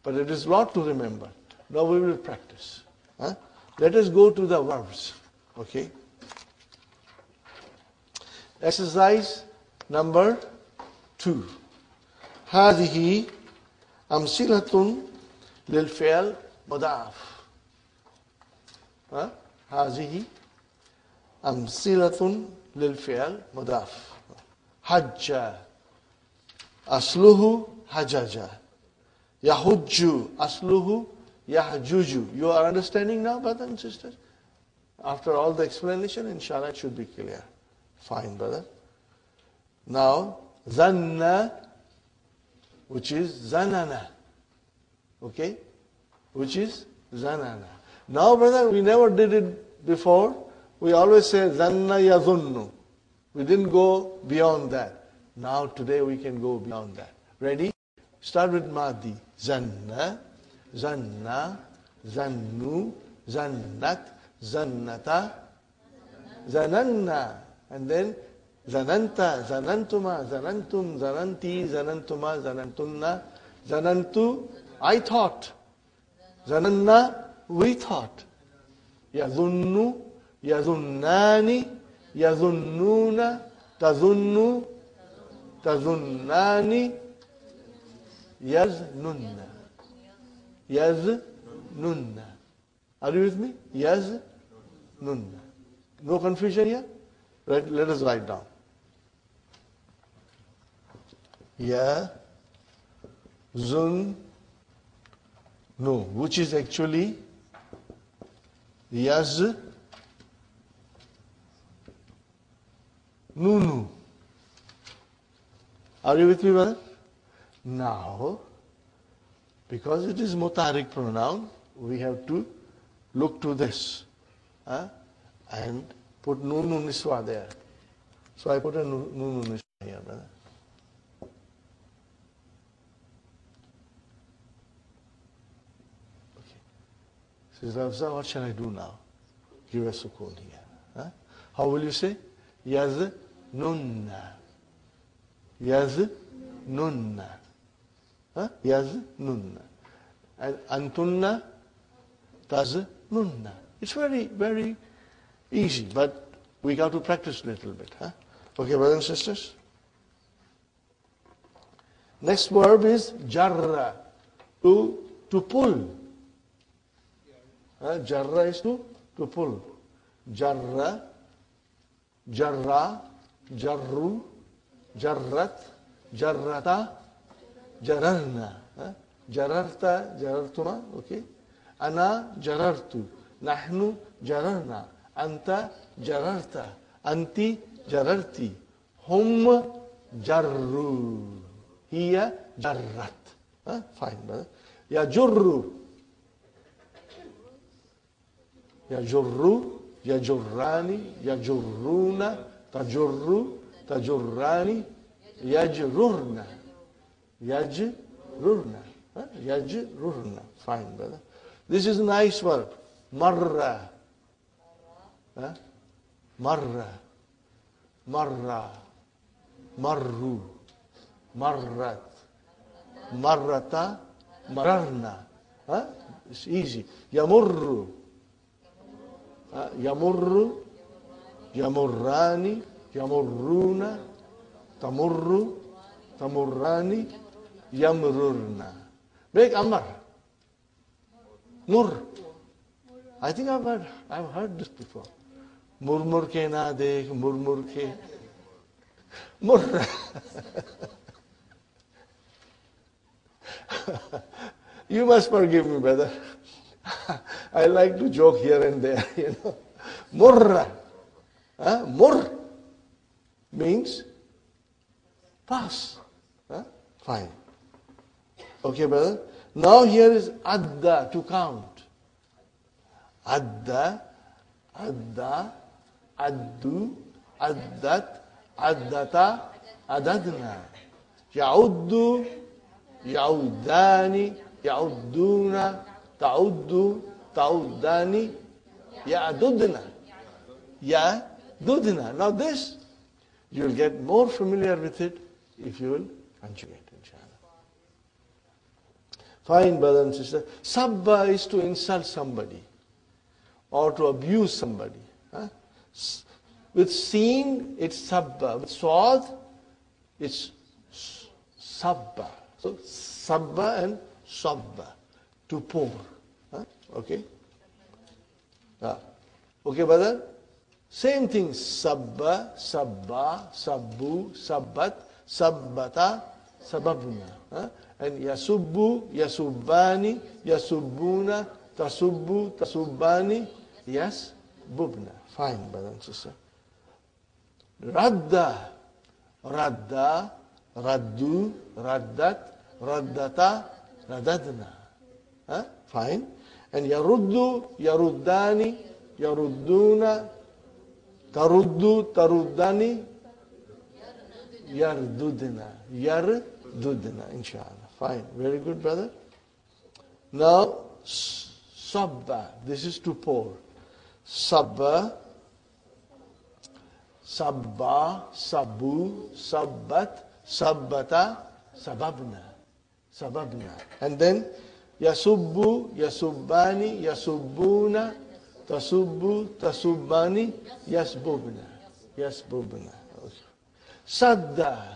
But it is a lot to remember. Now we will practice. Huh? Let us go to the verbs. Okay? Exercise number 2. هذه أمثلة للفعل مضاعف. هذه أمثلة للفعل مضاعف. حج أصله حجج. يحج أصله يحجج. You are understanding now, brothers and sisters? After all the explanation, inshallah, it should be clear. Fine, brother. Now, zanna, which is zanana. Okay? Which is zanana. Now, brother, we never did it before. We always say zanna yazunnu. We didn't go beyond that. Now, today we can go beyond that. Ready? Start with Madi. Zanna, zanna, zannu, zannat, zannata, zananna. And then zananta, zanantuma, zanantum, zananti, zanantuma, zanantunna, zanantu, I thought. Zananna, we thought. Yazunnu, yazunnani, yazunnuna, tazunnu, tazunnani, yaznunna. Yaznunna. Are you with me? Yaznunna. No confusion here? Right, let us write down. Yazunnu, which is actually Yaznunu. Are you with me, brother? Now, because it is mutarik pronoun, we have to look to this and put nunu niswa there. So I put a nunu niswa here, brother. Okay. Sister Afza, what shall I do now? Give a sukun here. How will you say? Yaznunna. Yaznunna. Yaznunna. And antunna, taznunna. It's very, very easy, but we got to practice a little bit. Okay, brothers and sisters? Next verb is jarra, to pull. Jarra is to pull. Jarra, jarra, jarru, jarrat, jarrata, jararna. Jararta, jarartuma, okay? Ana jarartu. Nahnu jararna. Anta jararta. Anti jararti. Hum jarru. Hiya jarrat. Fine, brother. Yajurru. Yajurru. Yajurrani. Yajurruna. Tajurru. Tajurrani. Yajrurna. Yajrurna. Yajrurna. Fine, brother. This is a nice verb. Marra. Marra. Marra. Marru. Marrat. Marrata. Mararna. It's easy. Yamurru. Yamurru. Yamurrani. Yamurruna. Tamurru. Tamurrani. Yamrurna. Make Amar. Mur. I think I've heard this before. Murmur ke na dekh, murmur ke. Mur. You must forgive me, brother. I like to joke here and there, you know. Murra. Mur means pass. Fine. Okay, brother. Now here is adda, to count. Adda, adda, addu, addat, addata, adadna. Ya'uddu, ya'uddani, ya'udduna, ta'uddu, ta'uddani, ya'dudna. Ya'dudna. Now this, you'll get more familiar with it if you will conjugate, inshallah. Fine, brother and sister. Sabba is to insult somebody or to abuse somebody. Huh? With sin, it's sabba. With swad, it's sabba. So, sabba and sabba. To pour. Huh? Okay? Okay, brother? Same thing. Sabba, sabba, sabbu, sabbat, sabbata, sababna. Huh? And yasubbu, yasubbani, yasubbuna, tasubbu, tasubbani, yasbubna. Fine, brother and sister. Radda, radda, raddu, raddat, raddata, radadna. Huh? Fine. And yaruddu, yaruddani, yarudduna, taruddu, taruddani, yardudna. Yardudna, inshallah. Fine. Very good, brother. Now, sabba. This is to pour. Sabba, sabba, sabbu, sabbat, sabbata, sababna. Sababna. And then, yasubbu, yasubbani, yasubbuna, tasubbu, tasubbani, yasbubna. Yasbubna. Sadda.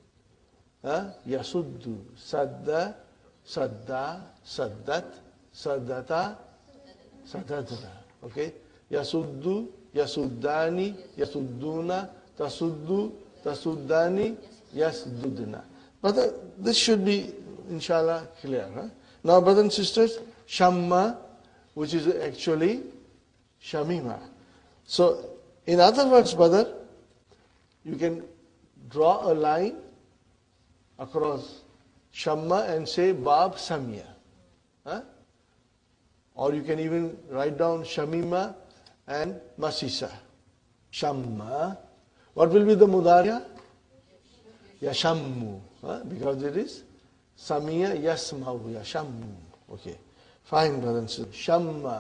Yasuddu. Sadda, sadda, saddat, saddata, sadadna. Okay? Yasuddu, yasuddani, yasudduna, tasuddu, tasuddani, yasdudna. Brother, this should be, inshallah, clear. Huh? Now, brothers and sisters, shamma, which is actually shamima. So, in other words, brother, you can draw a line across shamma and say bab samia. Huh? Or you can even write down shamima and masisa. Shamma. What will be the mudariya? Yashammu. Huh? Because it is samia yasmahu. Yashammu. Okay. Fine, brothers and sisters. Shamma.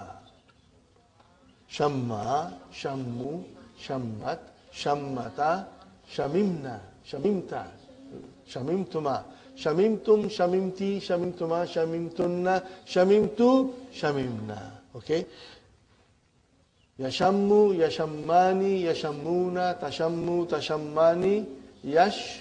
Shamma. Shammu. Shammat. Shammata. Shamimna. Shamimta. Shamimtuma. Shamimtum, shamimti, shamimtuma, shamimtunna, shamimtu, shamimna. Okay? Yashammu, yashammani, yashammuna, tashammu, tashammani, yash,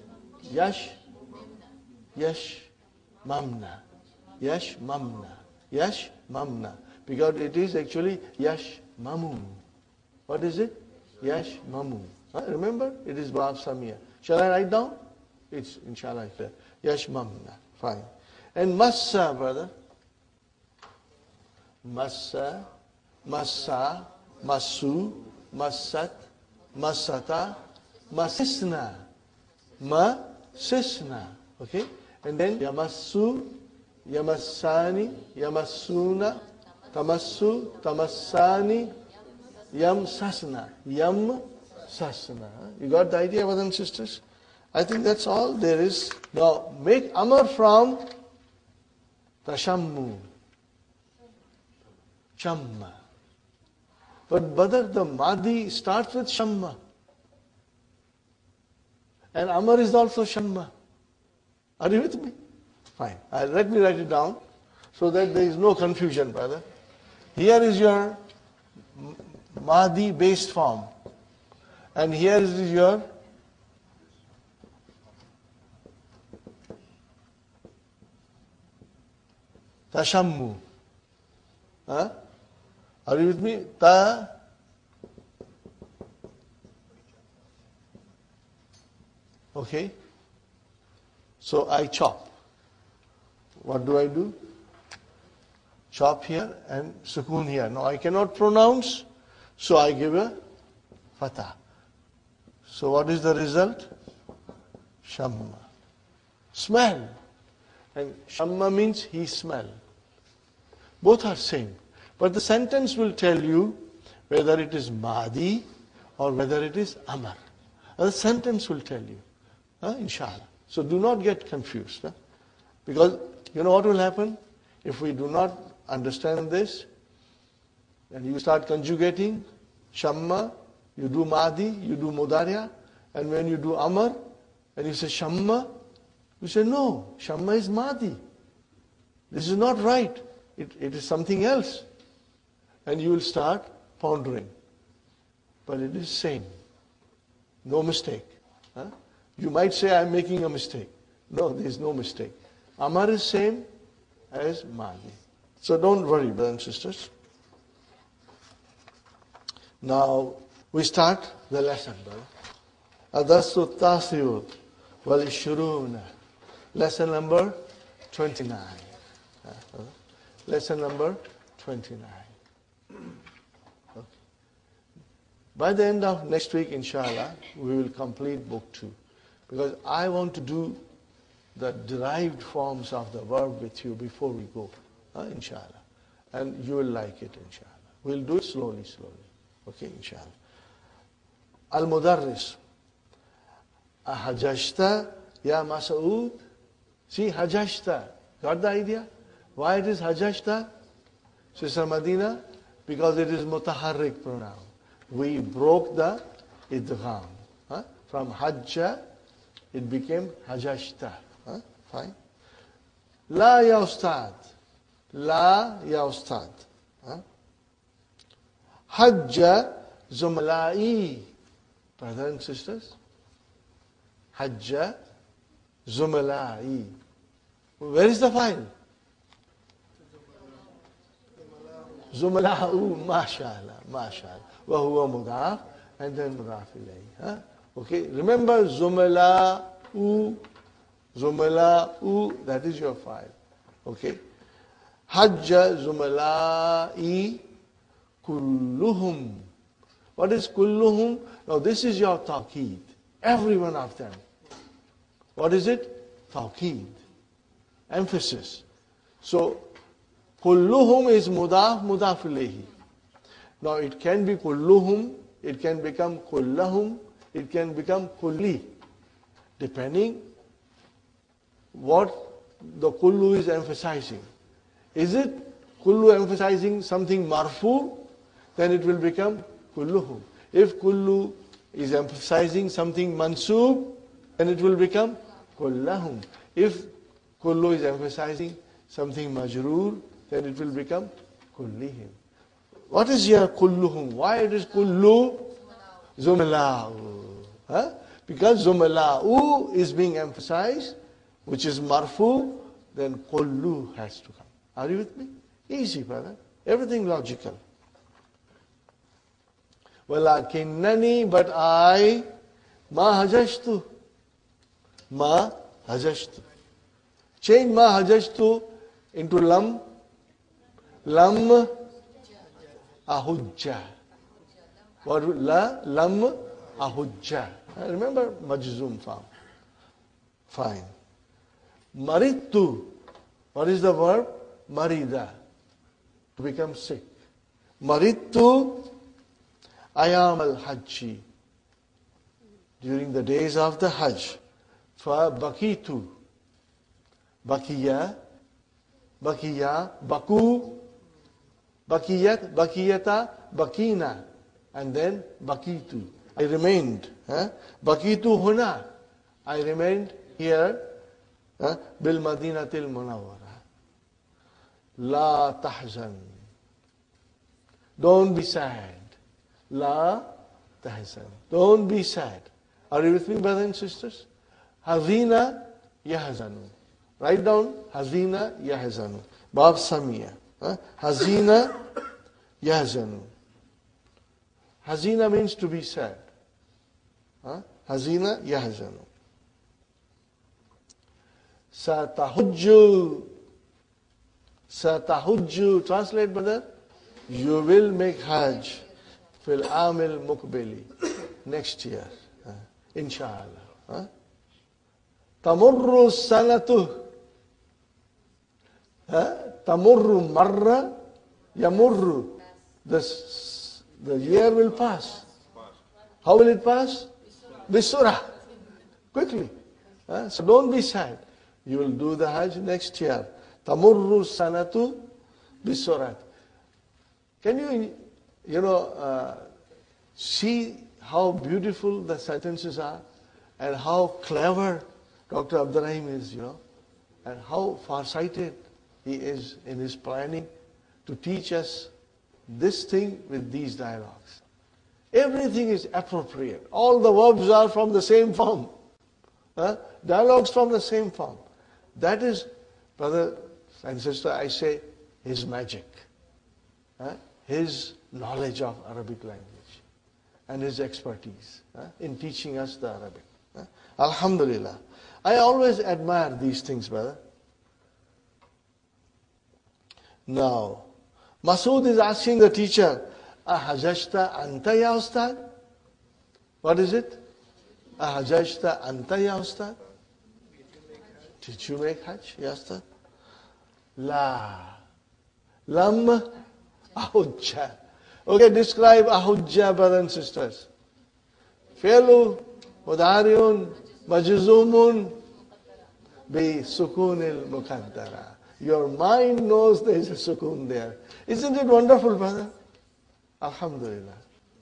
mamna. Yash, mamna. Yash, mamna. Because it is actually yash, mamu. What is it? Yash, mamu. Remember? It is Bab Samia. Shall I write down? It's inshallah clear. Yashmamna. Fine. And massa, brother. Massa, massa, massu, massat, massata, masisna. Masisna. Okay? And then yamassu, yamassani, yamassuna, tamassu, tamassani, yamsasna. Yamsasna. You got the idea, brothers and sisters? I think that's all there is. Now, make amar from tashammu. Shamma. But brother, the madi starts with shamma. And amar is also shamma. Are you with me? Fine. Let me write it down so that there is no confusion, brother. Here is your madi based form. And here is your tashammu. Huh? Are you with me? Ta. Okay. So I chop. What do I do? Chop here and sukoon here. Now I cannot pronounce, so I give a fatah. So what is the result? Shamma. Smell. And shamma means he smell. Both are same. But the sentence will tell you whether it is madi or whether it is amar. And the sentence will tell you. Inshallah. So do not get confused. Because you know what will happen? If we do not understand this, and you start conjugating shamma, you do madi, you do mudariya, and when you do amar, and you say shamma, you say no, shamma is madi. This is not right. It is something else. And you will start pondering. But it is same. No mistake. Huh? You might say, I'm making a mistake. No, there is no mistake. Amar is same as Madi. So don't worry, brothers and sisters. Now, we start the lesson, brother. Adastu Tasiu wal Ishuruna. Lesson number 29. Lesson number 29. Okay. By the end of next week, inshallah, we will complete book 2. Because I want to do the derived forms of the verb with you before we go, inshallah. And you will like it, inshallah. We'll do it slowly. Okay, inshallah. Al-Mudarris. Hajashta ya Mas'ud. See, Hajashta. Got the idea? Why it is Hajashta? Sister Madina? Because it is mutaharrik pronoun. We broke the idgham. From Hajja, it became Hajashta. Fine. La ya Ustad. La ya Ustad. Hajja Zumla'i. Brothers and sisters. Hajja Zumla'i. Where is the file? Zumla'u, mashallah. Wa huwa mudaf, and then mudaf ilayhi. Okay, remember Zumla'u, that is your file. Okay. Hajja Zumla'i kulluhum. What is kulluhum? Now this is your tawqeed. Every one of them. What is it? Tawqeed. Emphasis. So, kulluhum is mudaf ilayhi. Now it can be kulluhum, it can become kullahum, it can become kulli. Depending what the kullu is emphasizing. Is it kullu emphasizing something marfu? Then it will become kulluhum. If kullu is emphasizing something mansub, then it will become kullahum. If kullu is emphasizing something majroor, then it will become kullihim. What is here kulluhum? Why it is kullu? Zumla'u. Because zumla'u is being emphasized, which is marfu, then kullu has to come. Are you with me? Easy, brother. Everything logical. Walakinnani, but I, ma hajashtu. Ma hajashtu. Change ma hajashtu into lam. Lam ahujja. What? Lam ahujja. Remember majzoom form. Fine. Maridtu. What is the verb? Marida. To become sick. Maridtu ayam al-hajji. During the days of the Hajj. Fa bakitu. Bakiya. Baku. Bakiyat. Bakiyata. Bakina. And then bakitu. I remained. Bakitu huna. I remained here. Bil Madinatil Munawwara. La tahzan. Don't be sad. La tahzan. Don't be sad. Are you with me, brothers and sisters? Hazina yahzanu. Write down Hazina yahzanu. Bab Samia. Hazina yahzanu. Hazina means to be sad. Hazina yahzanu. Satahujju. Satahujju. Translate, brother. You will make Hajj fil amil mukbili. Next year. Inshallah. Tamurru sanatu. Tamurru marra. Yamurru. The year will pass. How will it pass? Bisurah. Quickly. So don't be sad. You will do the Hajj next year. Tamurru sanatu bisurat. Can you, see how beautiful the sentences are and how clever Dr. Abdurrahim is, and how far-sighted He is in his planning to teach us this thing with these dialogues. Everything is appropriate. All the verbs are from the same form. Dialogues from the same form. That is, brother and sister, I say, his magic. His knowledge of Arabic language and his expertise in teaching us the Arabic. Alhamdulillah. I always admire these things, brother. Now, Masood is asking the teacher, Ahajajta anta ya ustad? What is it? Ahajajta anta ya ustad? Did you make Hajj, ya ustad? La. Lam ahujja. Okay, describe ahujja, brothers and sisters. Fi'lu, mudariun, majzumun, bi sukunil muqaddara. Your mind knows there is a sukun there. Isn't it wonderful, brother? Alhamdulillah.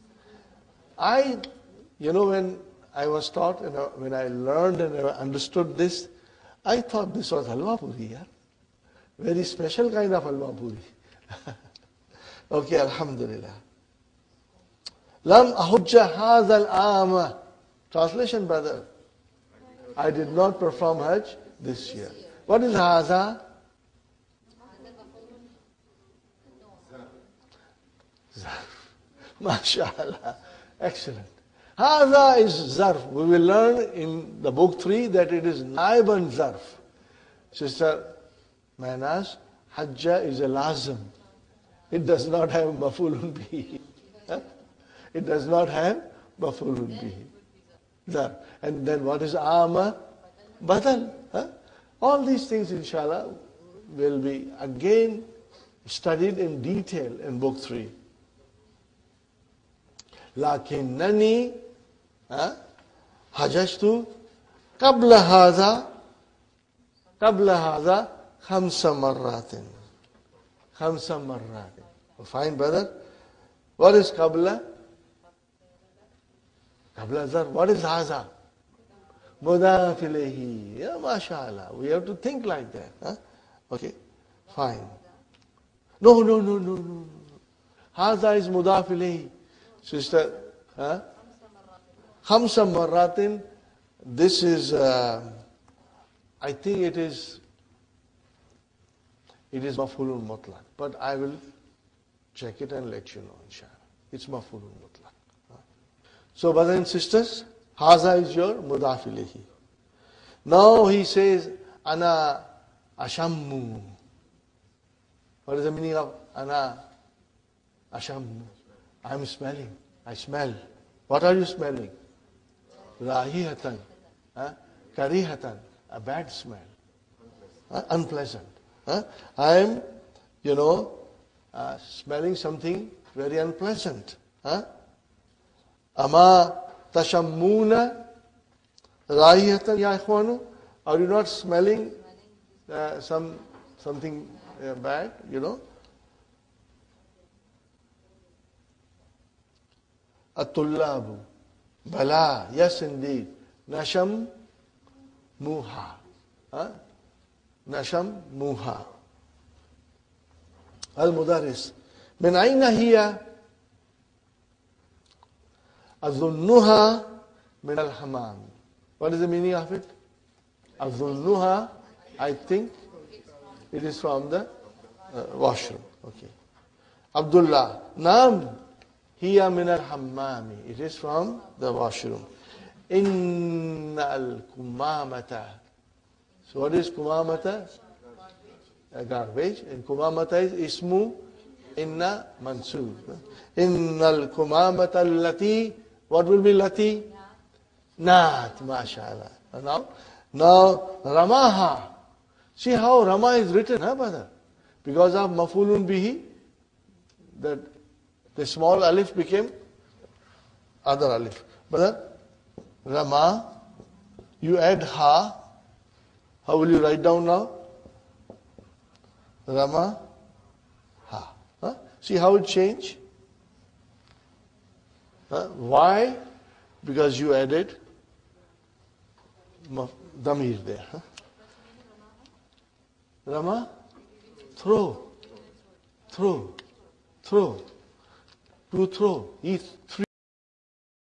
When I was taught, when I learned and I understood this, I thought this was halwa puri. Very special kind of halwa puri. Okay, alhamdulillah. Lam ahujja hadha al-ama. Translation, brother. I did not perform Hajj this year. What is hadha? MashaAllah. Excellent. Hadha is zarf. We will learn in the book 3 that it is naib and zarf. Sister Manas, Hajja is a lazim. It does not have mafulun bihi. It does not have mafulun bihi. Zarf. And then what is ama? Badal. All these things, inshallah, will be again studied in detail in book 3. Lakinnani hajajtu qabla hadha khamsa marratin. Fine, brother. What is qabla? Qabla zar. What is hadha? Mudaf ilayhi. Yeah, mashallah. We have to think like that. Okay, fine. No. Hadha is mudaf ilayhi. Sister, Khamsa marratin, this is, I think it is mafulun mutlaq. But I will check it and let you know, inshallah. It's mafulun mutlaq. So, brothers and sisters, Haza is your mudaf ilayhi. Now he says, Ana ashammu. What is the meaning of Ana ashammu? I'm smelling. I smell. What are you smelling? Rahihatan. Karihatan. A bad smell. Unpleasant. I am, smelling something very unpleasant. Ama tashammuna rahihatan ya ikhwanu? Are you not smelling something bad, At-tullabu. Bala. Yes, indeed. Nasham muha. Nasham muha. Al-mudaris. Min ayna hiya? Azunnuha min al-hamam. What is the meaning of it? Azunnuha, I think it is from the washroom. Okay. Abdullah. Naam. Hiya min al-hammami. It is from the washroom. Inna al-kumamata. So what is kumamata? Garbage. And kumamata is ismu inna mansub. Inna al-kumamata allati. What will be lati? Naat. MashaAllah. Now Ramaha. See how Rama is written, brother? Because of mafulun bihi, that the small alif became other alif. Brother, Rama, you add ha. How will you write down now? Rama, ha. See how it changed? Why? Because you added damir there. Rama, throw, throw, throw. To throw. He